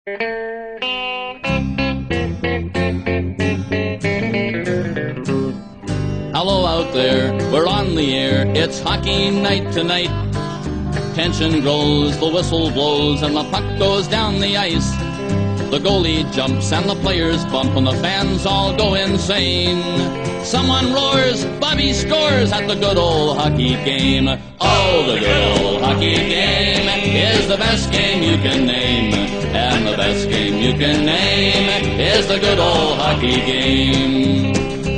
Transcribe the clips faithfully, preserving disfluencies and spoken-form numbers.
Hello out there, we're on the air, it's hockey night tonight. Tension grows, the whistle blows, and the puck goes down the ice. The goalie jumps and the players bump and the fans all go insane. Someone roars, Bobby scores at the good old hockey game. Oh, the good old hockey game is the best game you can name. And the best game you can name is the good old hockey game.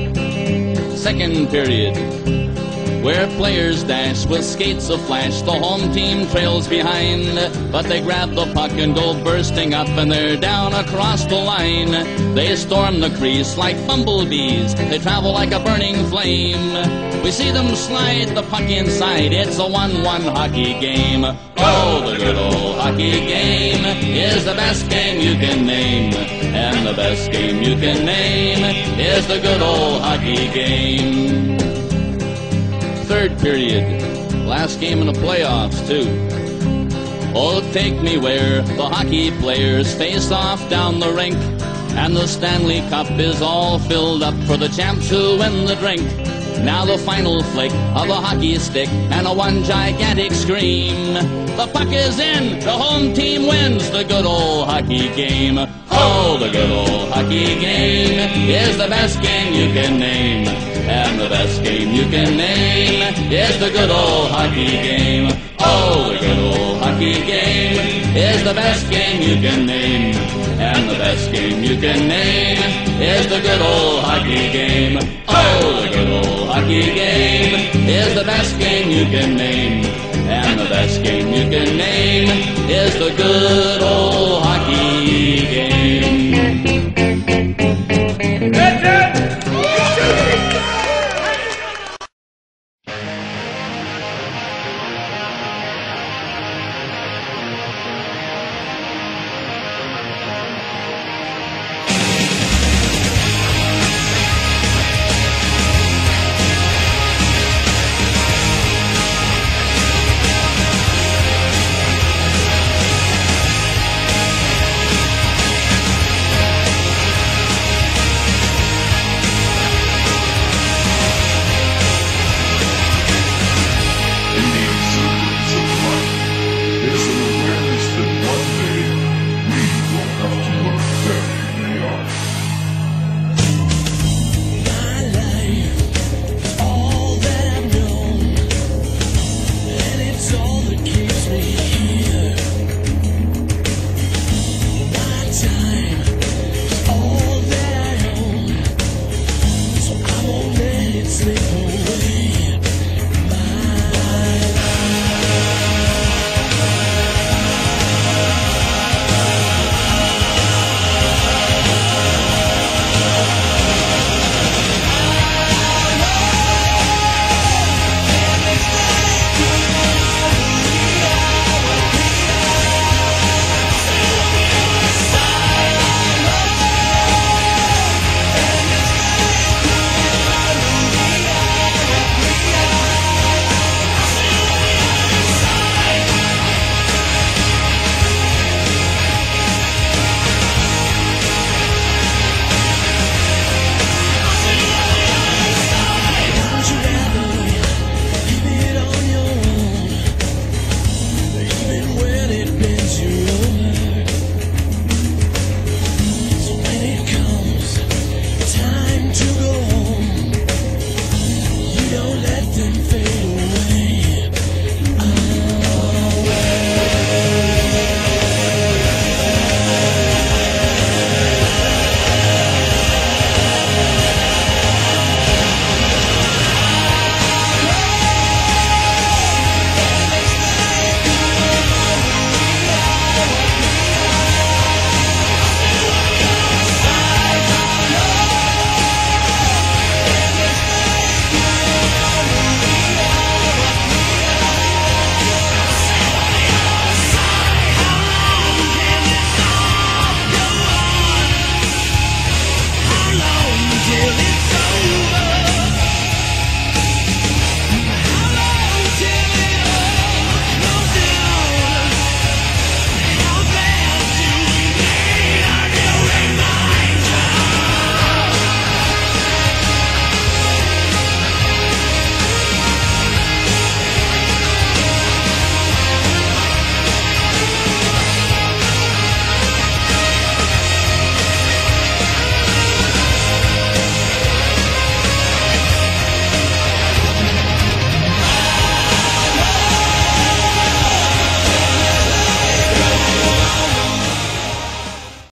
Second period, where players dash with skates aflash. The home team trails behind, but they grab the puck and go bursting up, and they're down across the line. They storm the crease like bumblebees, they travel like a burning flame. We see them slide the puck inside, it's a one one hockey game. Oh, the good old hockey game is the best game you can name. And the best game you can name is the good old hockey game. Third period, last game in the playoffs too. Oh, take me where the hockey players face off down the rink, and the Stanley Cup is all filled up for the champs who win the drink. Now the final flick of a hockey stick and a one gigantic scream. The puck is in, the home team wins the good old hockey game. Oh, the good old hockey game is the best game you can name. And the best game you can name is the good old hockey game. Oh, the good old hockey game is the best game you can name. And the best game you can name is the good old hockey game. Oh, the good old hockey game is the best game you can name. And the best game you can name is the good old hockey game.